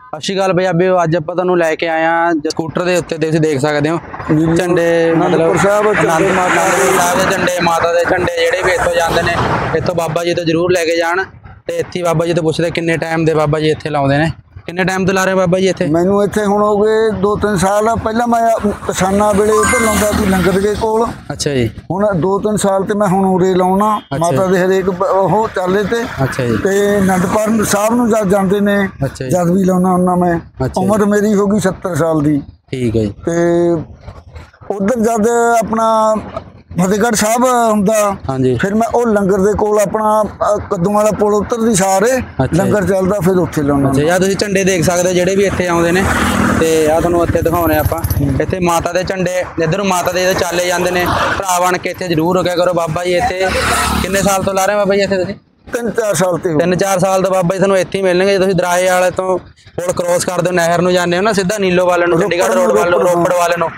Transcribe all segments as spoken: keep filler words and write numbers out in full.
ਸਤਿ ਸ਼੍ਰੀ ਅਕਾਲ ਪੰਜਾਬੀਓ। ਅੱਜ ਆਪਾਂ ਤੁਹਾਨੂੰ ਲੈ ਕੇ ਆਏ ਆ ਸਕੂਟਰ ਦੇ ਉੱਤੇ ਤੁਸੀਂ ਦੇਖ ਸਕਦੇ ਹੋ ਝੰਡੇ, ਮਤਲਬ ਅਨੰਦਪੁਰ ਸਾਹਿਬ ਦੇ ਝੰਡੇ, ਮਾਤਾ ਦੇ ਝੰਡੇ ਜਿਹੜੇ ਵੀ ਇੱਥੋਂ ਜਾਂਦੇ ਨੇ, ਇੱਥੋਂ ਬਾਬਾ ਜੀ ਤੋਂ ਜ਼ਰੂਰ ਲੈ ਕੇ ਜਾਣ। ਤੇ ਇੱਥੇ ਬਾਬਾ ਜੀ ਤੋਂ ਪੁੱਛਦੇ ਕਿੰਨੇ ਟਾਈਮ ਦੇ ਬਾਬਾ ਜੀ ਇੱਥੇ ਲਾਉਂਦੇ ਨੇ, ਕਿੰਨੇ ਟਾਈਮ ਤੋਂ ਲਾ ਰਹੇ ਬਾਬਾ ਜੀ ਇੱਥੇ? ਮੈਨੂੰ ਇੱਥੇ ਹੁਣ ਹੋ ਗਏ ਦੋ ਤਿੰਨ ਸਾਲ। ਪਹਿਲਾਂ ਮੈਂ ਕਿਸਾਨਾਂ ਵੇਲੇ ਇੱਧਰ ਲਾਉਂਦਾ ਸੀ ਲੰਗਰ ਦੇ ਕੋਲ। ਅੱਛਾ ਜੀ। ਹੁਣ ਦੋ ਤਿੰਨ ਸਾਲ ਤੇ ਮੈਂ ਹੁਣ ਉਰੇ ਲਾਉਣਾ ਮਾਤਾ ਦੇ ਹਰੇਕ ਉਹ ਚਾਲੇ ਤੇ। ਅੱਛਾ ਜੀ। ਤੇ ਅਨੰਦਪੁਰ ਸਾਹਿਬ ਨੂੰ ਜਦ ਜਾਂਦੇ ਨੇ ਜਦ ਵੀ ਲਾਉਣਾ ਹੁੰਦਾ ਮੈਂ। ਉਮਰ ਮੇਰੀ ਹੋ ਗਈ ਸੱਤਰ ਸਾਲ ਦੀ। ਠੀਕ ਹੈ ਜੀ। ਤੇ ਉਧਰ ਜਦ ਆਪਣਾ ਫਤਿਹਗੜ੍ਹ ਸਾਹਿਬ ਹੁੰਦਾ, ਹਾਂਜੀ, ਫਿਰ ਮੈਂ ਉਹ ਲੰਗਰ ਦੇ ਕੋਲ ਆਪਣਾ ਕੱਦੂ ਵਾਲਾ ਪੁਲ ਉੱਤਰਦੀ ਸਾਰੇ ਲੰਗਰ ਚੱਲਦਾ, ਫਿਰ ਉੱਥੇ ਲਾਉਣਾ। ਅੱਛਾ, ਤੁਸੀਂ ਝੰਡੇ ਦੇਖ ਸਕਦੇ ਹੋ ਜਿਹੜੇ ਵੀ ਇੱਥੇ ਆਉਂਦੇ ਨੇ। ਤੇ ਆ ਤੁਹਾਨੂੰ ਇੱਥੇ ਦਿਖਾਉਣੇ ਆਪਾਂ, ਇੱਥੇ ਮਾਤਾ ਦੇ ਝੰਡੇ, ਇੱਧਰ ਮਾਤਾ ਦੇ ਚਾਲੇ ਜਾਂਦੇ ਨੇ। ਭਰਾ ਬਣ ਕੇ ਇੱਥੇ ਜ਼ਰੂਰ ਰੁਕਿਆ ਕਰੋ। ਬਾਬਾ ਜੀ ਇੱਥੇ ਕਿੰਨੇ ਸਾਲ ਤੋਂ ਲਾ ਰਹੇ ਬਾਬਾ ਜੀ ਇੱਥੇ ਤੁਸੀਂ? ਤਿੰਨ ਚਾਰ ਸਾਲ ਤੇ ਤਿੰਨ ਚਾਰ ਸਾਲ ਤੋਂ ਬਾਬਾ ਜੀ ਤੁਹਾਨੂੰ ਇੱਥੇ ਹੀ ਮਿਲਣਗੇ। ਤੁਸੀਂ ਦਰਾਹੇ ਵਾਲੇ ਤੋਂ ਪੁਲ ਕ੍ਰੋਸ ਕਰਦੇ ਹੋ, ਨਹਿਰ ਨੂੰ ਜਾਂਦੇ ਹੋ ਨਾ ਸਿੱਧਾ ਨੀਲੋ ਵਾਲੇ ਨੂੰ, ਚੰਡੀਗੜ੍ਹ ਰੋਡ ਵਾਲੇ ਨੂੰ, ਰੋਪੜ ਵਾਲੇ ਨੂੰ,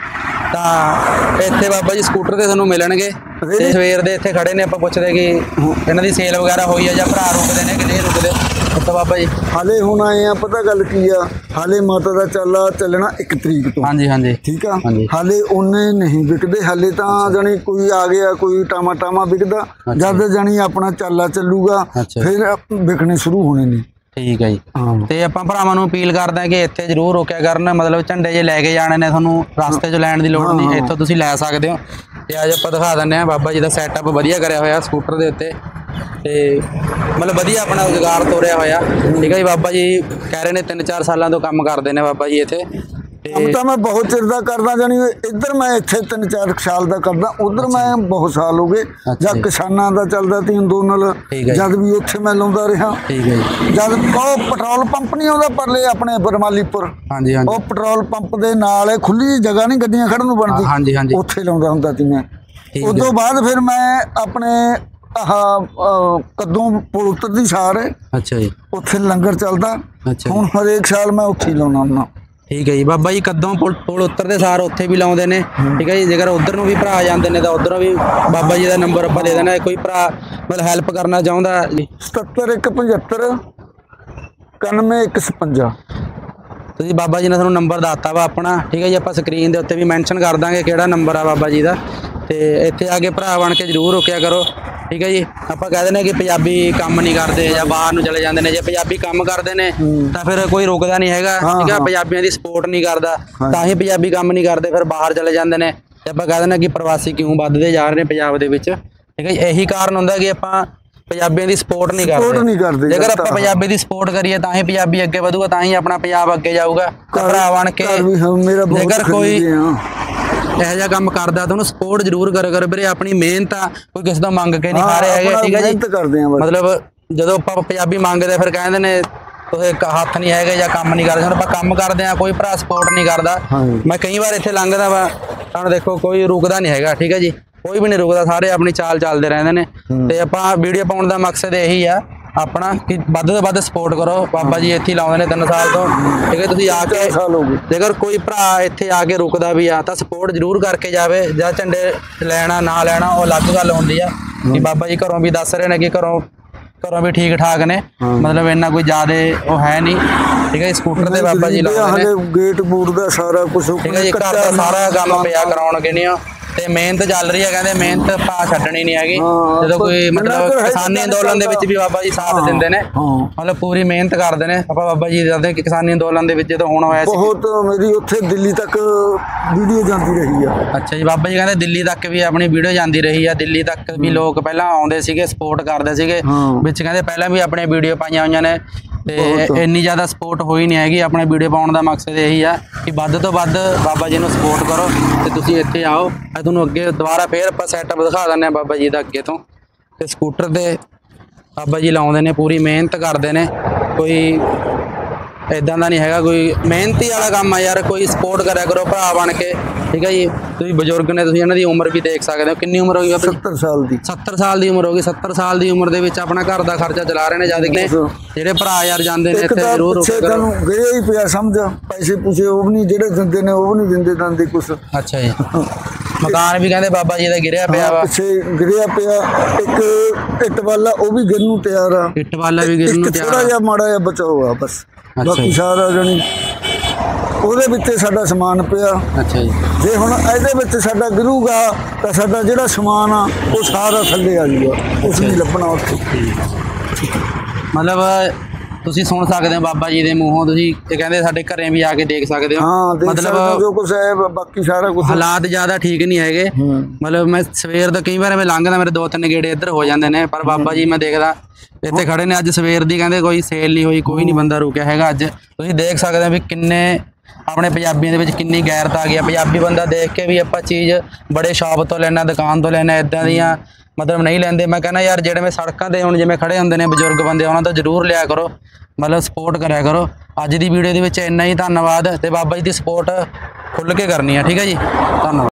ਤਾਂ ਇੱਥੇ ਬਾਬਾ ਜੀ ਸਕੂਟਰ ਤੇ ਤੁਹਾਨੂੰ ਮਿਲਣਗੇ। ਤੇ ਸਵੇਰ ਦੇ ਇੱਥੇ ਖੜੇ ਨੇ, ਆਪਾਂ ਪੁੱਛਦੇ ਕਿ ਇਹਨਾਂ ਦੀ ਸੇਲ ਵਗੈਰਾ ਹੋਈ ਆ ਜਾਂ ਭਰਾ ਰੁਕਦੇ ਨੇ ਕਿ ਨਹੀਂ ਰੁਕਦੇ ਉੱਥੇ ਬਾਬਾ ਜੀ? ਹਾਲੇ ਹੁਣ ਆਏ ਆ, ਪਤਾ ਗੱਲ ਕੀ ਆ, ਹਾਲੇ ਮਾਤਾ ਦਾ ਚਾਲਾ ਚੱਲਣਾ ਇੱਕ ਤਰੀਕ ਤੋਂ। ਹਾਂਜੀ ਹਾਂਜੀ, ਠੀਕ ਆ। ਹਾਲੇ ਉਹਨੇ ਨਹੀਂ ਵਿਕਦੇ, ਹਾਲੇ ਤਾਂ ਜਾਣੀ ਕੋਈ ਆ ਗਿਆ, ਕੋਈ ਟਾਮਾ ਟਾਮਾ ਵਿਕਦਾ। ਜਦ ਜਾਣੀ ਆਪਣਾ ਚਾਲਾ ਚੱਲੂਗਾ ਫਿਰ ਵਿਕਣੇ ਸ਼ੁਰੂ ਹੋਣੇ ਨੇ। ਠੀਕ ਹੈ ਜੀ। ਤੇ ਆਪਾਂ ਭਰਾਵਾਂ ਨੂੰ ਅਪੀਲ ਕਰਦੇ ਹਾਂ ਕਿ ਇੱਥੇ ਜ਼ਰੂਰ ਰੋਕਿਆ ਕਰਨ। ਮਤਲਬ ਝੰਡੇ ਜੇ ਲੈ ਕੇ ਜਾਣੇ ਨੇ, ਤੁਹਾਨੂੰ ਰਸਤੇ 'ਚ ਲੈਣ ਦੀ ਲੋੜ ਨਹੀਂ, ਇੱਥੋਂ ਤੁਸੀਂ ਲੈ ਸਕਦੇ ਹੋ। ਤੇ ਅੱਜ ਆਪਾਂ ਦਿਖਾ ਦਿੰਦੇ ਹਾਂ ਬਾਬਾ ਜੀ ਦਾ ਸੈਟਅਪ ਵਧੀਆ ਕਰਿਆ ਹੋਇਆ ਸਕੂਟਰ ਦੇ ਉੱਤੇ। ਤੇ ਮਤਲਬ ਵਧੀਆ ਆਪਣਾ ਰੁਜ਼ਗਾਰ ਤੋਰਿਆ ਹੋਇਆ। ਠੀਕ ਹੈ ਜੀ। ਬਾਬਾ ਜੀ ਕਹਿ ਰਹੇ ਨੇ ਤਿੰਨ ਚਾਰ ਸਾਲਾਂ ਤੋਂ ਕੰਮ ਕਰਦੇ ਨੇ ਬਾਬਾ ਜੀ ਇੱਥੇ। ਕੰਮ ਤਾਂ ਮੈਂ ਬਹੁਤ ਚਿਰ ਦਾ ਕਰਦਾ, ਜਾਣੀ ਇੱਧਰ ਮੈਂ ਇੱਥੇ ਤਿੰਨ ਚਾਰ ਸਾਲ ਦਾ ਕਰਦਾ, ਉਧਰ ਮੈਂ ਬਹੁਤ ਸਾਲ ਹੋ ਗਏ। ਜਦ ਕਿਸਾਨਾਂ ਦਾ ਚੱਲਦਾ ਤੀ ਅੰਦੋਲਨ, ਜਦ ਵੀ ਉੱਥੇ ਮੈਂ ਲਾਉਂਦਾ ਰਿਹਾ। ਠੀਕ ਹੈ ਜੀ। ਜਦ ਉਹ ਪੈਟਰੋਲ ਪੰਪ ਨਹੀਂ ਆਉਂਦਾ ਪਰਲੇ ਆਪਣੇ ਬਰਮਾਲੀਪੁਰ, ਹਾਂਜੀ ਹਾਂਜੀ, ਉਹ ਪੈਟਰੋਲ ਪੰਪ ਦੇ ਨਾਲ ਖੁੱਲੀ ਜਗ੍ਹਾ ਨਹੀਂ ਗੱਡੀਆਂ ਖੜਨ ਨੂੰ ਬਣਦੀ, ਹਾਂਜੀ ਹਾਂਜੀ, ਉੱਥੇ ਲਾਉਂਦਾ ਹੁੰਦਾ ਸੀ ਮੈਂ। ਉਸ ਤੋਂ ਬਾਅਦ ਫਿਰ ਮੈਂ ਆਪਣੇ ਆਹ ਕੱਦੂ ਪੁਲ ਉੱਤਰਦੀ ਸਾਰ, ਅੱਛਾ ਜੀ, ਉੱਥੇ ਲੰਗਰ ਚੱਲਦਾ। ਹੁਣ ਹਰੇਕ ਸਾਲ ਮੈਂ ਉੱਥੇ ਲਾਉਣਾ ਹੁੰਦਾ। ਠੀਕ ਹੈ ਜੀ। ਬਾਬਾ ਜੀ ਕਦੋਂ ਪੁਲ ਪੁਲ ਉੱਤਰਦੇ ਸਾਰ ਉੱਥੇ ਵੀ ਲਾਉਂਦੇ ਨੇ। ਠੀਕ ਹੈ ਜੀ। ਜੇਕਰ ਉੱਧਰ ਨੂੰ ਵੀ ਭਰਾ ਜਾਂਦੇ ਨੇ ਤਾਂ ਉੱਧਰੋਂ ਵੀ ਬਾਬਾ ਜੀ ਦਾ ਨੰਬਰ ਆਪਾਂ ਦੇ ਦੇਣਾ। ਕੋਈ ਭਰਾ ਮਤਲਬ ਹੈਲਪ ਕਰਨਾ ਚਾਹੁੰਦਾ ਜੀ, ਸਤੱਤਰ ਇੱਕ ਪਝੱਤਰ ਇਕਾਨਵੇਂ ਇੱਕ ਛਪੰਜਾ। ਤੁਸੀਂ ਬਾਬਾ ਜੀ ਨੇ ਤੁਹਾਨੂੰ ਨੰਬਰ ਦੱਸਤਾ ਵਾ ਆਪਣਾ। ਠੀਕ ਹੈ ਜੀ। ਆਪਾਂ ਸਕਰੀਨ ਦੇ ਉੱਤੇ ਵੀ ਮੈਂਸ਼ਨ ਕਰ ਦਾਂਗੇ ਕਿਹੜਾ ਨੰਬਰ ਆ ਬਾਬਾ ਜੀ ਦਾ। ਤੇ ਇੱਥੇ ਆ ਕੇ ਭਰਾ ਬਣ ਕੇ ਜ਼ਰੂਰ ਰੁਕਿਆ ਕਰੋ। ਠੀਕ ਹੈ ਜੀ। ਆਪਾਂ ਕਹਿ ਦਿੰਦੇ ਕਿ ਪੰਜਾਬੀ ਕੰਮ ਨਹੀਂ ਕਰਦੇ ਜਾਂ ਬਾਹਰ ਨੂੰ ਚਲੇ ਜਾਂਦੇ ਨੇ। ਜੇ ਪੰਜਾਬੀ ਕੰਮ ਕਰਦੇ ਨੇ ਤਾਂ ਫਿਰ ਕੋਈ ਰੁਕਦਾ ਨਹੀਂ ਹੈਗਾ। ਠੀਕ ਹੈ। ਪੰਜਾਬੀਆਂ ਦੀ ਸਪੋਰਟ ਨਹੀਂ ਕਰਦਾ ਤਾਂ ਹੀ ਪੰਜਾਬੀ ਕੰਮ ਨਹੀਂ ਕਰਦੇ, ਫਿਰ ਬਾਹਰ ਚਲੇ ਜਾਂਦੇ ਨੇ। ਤੇ ਆਪਾਂ ਕਹਿ ਦਿੰਦੇ ਕਿ ਪ੍ਰਵਾਸੀ ਕਿਉਂ ਵੱਧਦੇ ਜਾ ਰਹੇ ਨੇ ਪੰਜਾਬ ਦੇ ਵਿੱਚ। ਠੀਕ ਹੈ ਜੀ। ਇਹੀ ਕਾਰਨ ਹੁੰਦਾ ਕਿ ਆਪਾਂ ਪੰਜਾਬੀਆਂ ਦੀ ਸਪੋਰਟ ਨਹੀਂ ਕਰਦੇ। ਜੇਕਰ ਆਪਾਂ ਪੰਜਾਬੀ ਦੀ ਸਪੋਰਟ ਕਰੀਏ ਤਾਂ ਹੀ ਪੰਜਾਬੀ ਅੱਗੇ ਵਧੂਗਾ, ਤਾਂ ਹੀ ਆਪਣਾ ਪੰਜਾਬ ਅੱਗੇ ਜਾਊਗਾ। ਭਰਾ ਬਣ ਕੇ ਜੇਕਰ ਕੋਈ ਇਹੋ ਜਿਹਾ ਕੰਮ ਕਰਦਾ ਤਾਂ ਉਹਨੂੰ ਸਪੋਰਟ ਜ਼ਰੂਰ ਕਰਿਆ ਕਰੋ ਵੀਰੇ। ਆਪਣੀ ਮਿਹਨਤ ਆ, ਕੋਈ ਕਿਸੇ ਤੋਂ ਮੰਗ ਕੇ ਨਹੀਂ ਖਾ ਰਿਹਾ ਹੈਗਾ। ਠੀਕ ਹੈ ਜੀ। ਮਤਲਬ ਜਦੋਂ ਆਪਾਂ ਪੰਜਾਬੀ ਮੰਗਦੇ ਫਿਰ ਕਹਿੰਦੇ ਨੇ ਤੁਸੀਂ ਹੱਥ ਨਹੀਂ ਹੈਗੇ ਜਾਂ ਕੰਮ ਨਹੀਂ ਕਰਦੇ। ਹੁਣ ਆਪਾਂ ਕੰਮ ਕਰਦੇ ਹਾਂ, ਕੋਈ ਭਰਾ ਸਪੋਰਟ ਨਹੀਂ ਕਰਦਾ। ਮੈਂ ਕਈ ਵਾਰ ਇੱਥੇ ਲੰਘਦਾ ਵਾ, ਤੁਹਾਨੂੰ ਦੇਖੋ ਕੋਈ ਰੁਕਦਾ ਨਹੀਂ ਹੈਗਾ। ਠੀਕ ਹੈ ਜੀ। ਕੋਈ ਵੀ ਨਹੀਂ ਰੁਕਦਾ, ਸਾਰੇ ਆਪਣੀ ਚਾਲ ਚੱਲਦੇ ਰਹਿੰਦੇ ਨੇ। ਤੇ ਆਪਾਂ ਵੀਡੀਓ ਪਾਉਣ ਦਾ ਮਕਸਦ ਇਹੀ ਆ ਆਪਣਾ ਕਿ ਵੱਧ ਤੋਂ ਵੱਧ ਸਪੋਰਟ ਕਰੋ। ਬਾਬਾ ਜੀ ਇੱਥੇ ਲਾਉਂਦੇ ਨੇ ਤਿੰਨ ਸਾਲ ਤੋਂ। ਠੀਕ ਹੈ। ਤੁਸੀਂ ਆ ਕੇ ਜੇਕਰ ਕੋਈ ਭਰਾ ਇੱਥੇ ਆ ਕੇ ਰੁਕਦਾ ਵੀ ਆ ਤਾਂ ਸਪੋਰਟ ਜ਼ਰੂਰ ਕਰਕੇ ਜਾਵੇ। ਜਾਂ ਝੰਡੇ ਲੈਣਾ ਨਾ ਲੈਣਾ ਉਹ ਅਲੱਗ ਗੱਲ ਹੁੰਦੀ ਆ ਕਿ ਬਾਬਾ ਜੀ ਘਰੋਂ ਵੀ ਦੱਸ ਰਹੇ ਨੇ ਕਿ ਘਰੋਂ ਘਰੋਂ ਵੀ ਠੀਕ ਠਾਕ ਨੇ, ਮਤਲਬ ਇੰਨਾ ਕੋਈ ਜ਼ਿਆਦਾ ਉਹ ਹੈ ਨਹੀਂ। ਠੀਕ ਹੈ ਜੀ। ਸਕੂਟਰ ਤੇ ਬਾਬਾ ਜੀ ਲਾਉਂਦੇ ਨੇ, ਗੇਟ ਬੂਟ ਦਾ ਸਾਰਾ ਕੁਝ। ਠੀਕ ਹੈ ਜੀ। ਘਰ ਦਾ ਸਾਰਾ ਕੰਮ ਪਿਆ ਕਰਾਉਣਗੇ ਨਹੀਂ। ਤੇ ਮਿਹਨਤ ਚੱਲ ਰਹੀ ਹੈ, ਕਹਿੰਦੇ ਮਿਹਨਤ ਭਾ ਛੱਡਣੀ ਨਹੀਂ ਹੈਗੀ। ਜਦੋਂ ਕੋਈ ਮਤਲਬ ਕਿਸਾਨੀ ਅੰਦੋਲਨ ਦੇ ਵਿੱਚ ਵੀ ਬਾਬਾ ਜੀ ਸਾਥ ਦਿੰਦੇ ਨੇ, ਮਤਲਬ ਪੂਰੀ ਮਿਹਨਤ ਕਰਦੇ ਨੇ। ਆਪਾਂ ਬਾਬਾ ਜੀ ਦੱਸਦੇ ਕਿ ਕਿਸਾਨੀ ਅੰਦੋਲਨ ਦੇ ਵਿੱਚ ਜਦੋਂ ਹੁਣ ਹੋਇਆ ਸੀ ਬਹੁਤ, ਮੇਰੀ ਉੱਥੇ ਦਿੱਲੀ ਤੱਕ ਵੀਡੀਓ ਜਾਂਦੀ ਰਹੀ ਆ। ਅੱਛਾ ਜੀ। ਬਾਬਾ ਜੀ ਕਹਿੰਦੇ ਦਿੱਲੀ ਤੱਕ ਵੀ ਆਪਣੀ ਵੀਡੀਓ ਜਾਂਦੀ ਰਹੀ ਆ। ਦਿੱਲੀ ਤੱਕ ਵੀ ਲੋਕ ਪਹਿਲਾਂ ਆਉਂਦੇ ਸੀਗੇ, ਸਪੋਰਟ ਕਰਦੇ ਸੀਗੇ ਵਿੱਚ। ਕਹਿੰਦੇ ਪਹਿਲਾਂ ਵੀ ਆਪਣੇ ਵੀਡੀਓ ਪਾਈਆਂ ਹੋਈਆਂ ਨੇ। ਤੇ ਇੰਨੀ ਜ਼ਿਆਦਾ ਸਪੋਰਟ ਹੋਈ ਨਹੀਂ ਹੈਗੀ। ਆਪਣੇ ਵੀਡੀਓ ਪਾਉਣ ਦਾ ਮਕਸਦ ਇਹੀ ਆ ਕਿ ਵੱਧ ਤੋਂ ਵੱਧ ਬਾਬਾ ਜੀ ਨੂੰ ਸਪੋਰਟ ਕਰੋ ਤੇ ਤੁਸੀਂ ਇੱਥੇ ਆਓ। ਤੁਹਾਨੂੰ ਅੱਗੇ ਦੁਬਾਰਾ ਫੇਰ ਆਪਾਂ ਸੈਟਅਪ ਦਿਖਾ ਦਿੰਦੇ ਹਾਂ ਬਾਬਾ ਜੀ ਦਾ ਅੱਗੇ ਤੋਂ। ਤੇ ਸਕੂਟਰ ਤੇ ਬਾਬਾ ਜੀ ਲਾਉਂਦੇ ਨੇ, ਪੂਰੀ ਮਿਹਨਤ ਕਰਦੇ ਨੇ। ਕੋਈ ਇੱਦਾਂ ਦਾ ਨਹੀਂ ਹੈਗਾ, ਕੋਈ ਮਿਹਨਤੀ ਵਾਲਾ ਕੰਮ ਆ ਯਾਰ। ਕੋਈ ਸਪੋਰਟ ਕਰਿਆ ਕਰੋ ਭਰਾ ਬਣ ਕੇ। ਠੀਕ ਹੈ ਜੀ। ਤੁਸੀਂ ਬਜ਼ੁਰਗ ਨੇ, ਤੁਸੀਂ ਇਹਨਾਂ ਦੀ ਉਮਰ ਵੀ ਦੇਖ ਸਕਦੇ ਹੋ। ਕਿੰਨੀ ਉਮਰ ਹੋ ਗਈ? ਸੱਤਰ ਸਾਲ ਦੀ। ਸੱਤਰ ਸਾਲ ਦੀ ਉਮਰ ਹੋ ਗਈ। ਸੱਤਰ ਸਾਲ ਦੀ ਉਮਰ ਦੇ ਵਿੱਚ ਆਪਣਾ ਘਰ ਦਾ ਖਰਚਾ ਚਲਾ ਰਹੇ ਨੇ। ਜਦ ਕਿ ਜਿਹੜੇ ਭਰਾ ਯਾਰ ਜਾਂਦੇ ਨੇ ਇੱਥੇ ਜ਼ਰੂਰ ਗਏ ਹੀ ਪਿਆ ਸਮਝ, ਪੈਸੇ ਪੂਸੇ ਉਹ ਵੀ ਨਹੀਂ ਜਿਹੜੇ ਦਿੰਦੇ ਨੇ, ਉਹ ਵੀ ਨਹੀਂ ਦਿੰਦੇ ਦੰਦੇ ਕੁਛ। ਅੱਛਾ ਜੀ। ਮਕਾਨ ਵੀ ਕਹਿੰਦੇ ਬਾਬਾ ਜੀ ਦਾ ਗਿਰਿਆ ਪਿਆ ਵਾ, ਪਿੱਛੇ ਗਿਰਿਆ ਪਿਆ। ਇੱਕ ਇੱਟ ਵਾਲਾ ਉਹ ਵੀ ਗਿਰਨ ਨੂੰ ਤਿਆਰ ਆ। ਇੱਟ ਵਾਲਾ ਵੀ ਗਿਰਨ ਨੂੰ ਤਿਆਰ ਆ। ਥੋੜਾ ਜਿਹਾ ਮਾੜਾ ਜਿਹਾ ਬਚਾਓ ਆ ਬਸ। ਬਾਕੀ ਸਾਰਾ ਜਾਣੀ ਉਹਦੇ ਵਿੱਚ ਸਾਡਾ ਸਮਾਨ ਪਿਆ। ਅੱਛਾ ਜੀ। ਜੇ ਹੁਣ ਇਹਦੇ ਵਿੱਚ ਸਾਡਾ ਗਿਰੂਗਾ ਤਾਂ ਸਾਡਾ ਜਿਹੜਾ ਸਮਾਨ ਆ ਉਹ ਸਾਰਾ ਥੱਲੇ ਆ ਜਾਊਗਾ, ਕੁਛ ਨਹੀਂ ਲੱਭਣਾ ਉੱਥੇ। ਮਤਲਬ ਤੁਸੀਂ ਸੁਣ ਸਕਦੇ ਹੋ ਬਾਬਾ ਜੀ ਦੇ ਮੂੰਹੋਂ, ਤੁਸੀਂ ਇਹ ਕਹਿੰਦੇ ਸਾਡੇ ਘਰੇ ਵੀ ਆ ਕੇ ਦੇਖ ਸਕਦੇ ਹੋ। ਹਾਂ, ਮਤਲਬ ਜੋ ਕੁਛ ਹੈ ਬਾਕੀ ਸਾਰਾ ਕੁਛ ਹਾਲਾਤ ਜ਼ਿਆਦਾ ਠੀਕ ਨਹੀਂ ਹੈਗੇ। ਮਤਲਬ ਮੈਂ ਸਵੇਰ ਦਾ ਕਈ ਵਾਰ ਮੈਂ ਲੰਘਦਾ, ਮੇਰੇ ਦੋ ਤਿੰਨ ਗੇੜੇ ਇੱਧਰ ਹੋ ਜਾਂਦੇ ਨੇ, ਪਰ ਬਾਬਾ ਜੀ ਮੈਂ ਦੇਖਦਾ ਇੱਥੇ ਖੜੇ ਨੇ। ਅੱਜ ਸਵੇਰ ਦੀ ਕਹਿੰਦੇ ਕੋਈ ਸੇਲ ਨਹੀਂ ਹੋਈ, ਕੋਈ ਨਹੀਂ ਬੰਦਾ ਰੁਕਿਆ ਹੈਗਾ। ਅੱਜ ਤੁਸੀਂ ਦੇਖ ਸਕਦੇ ਹੋ ਵੀ ਕਿੰਨੇ ਆਪਣੇ ਪੰਜਾਬੀਆਂ ਦੇ ਵਿੱਚ ਕਿੰਨੀ ਗੈਰਤ ਆ ਗਈ ਆ। ਪੰਜਾਬੀ ਬੰਦਾ ਦੇਖ ਕੇ ਵੀ ਆਪਾਂ ਚੀਜ਼ ਬੜੇ ਸ਼ਾਪ ਤੋਂ ਲੈਣਾ, ਦੁਕਾਨ ਤੋਂ ਲੈਣਾ, ਇੱਦਾਂ ਦੀਆਂ ਮਤਲਬ ਨਹੀਂ ਲੈਂਦੇ। ਮੈਂ ਕਹਿੰਦਾ ਯਾਰ ਜਿਹੜੇ ਮੈਂ ਸੜਕਾਂ 'ਤੇ ਹੁਣ ਜਿਵੇਂ ਖੜੇ ਹੁੰਦੇ ਨੇ ਬਜ਼ੁਰਗ ਬੰਦੇ, ਉਹਨਾਂ ਤੋਂ ਜ਼ਰੂਰ ਲਿਆ ਕਰੋ, ਮਤਲਬ ਸਪੋਰਟ ਕਰਿਆ ਕਰੋ। ਅੱਜ ਦੀ ਵੀਡੀਓ ਦੇ ਵਿੱਚ ਇੰਨਾ ਹੀ, ਧੰਨਵਾਦ। ਅਤੇ ਬਾਬਾ ਜੀ ਦੀ ਸਪੋਰਟ ਖੁੱਲ੍ਹ ਕੇ ਕਰਨੀ ਆ, ਠੀਕ ਹੈ ਜੀ, ਧੰਨਵਾਦ।